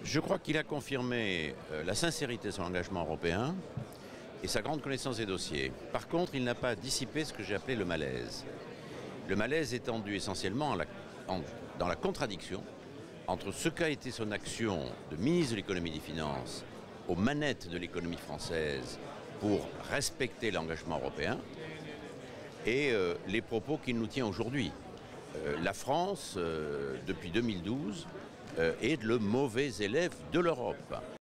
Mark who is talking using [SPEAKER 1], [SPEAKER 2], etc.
[SPEAKER 1] Je crois qu'il a confirmé la sincérité de son engagement européen et sa grande connaissance des dossiers. Par contre, il n'a pas dissipé ce que j'ai appelé le malaise. Le malaise étant dû essentiellement dans la contradiction entre ce qu'a été son action de ministre de l'économie et des finances aux manettes de l'économie française pour respecter l'engagement européen et les propos qu'il nous tient aujourd'hui. La France, depuis 2012, est le mauvais élève de l'Europe.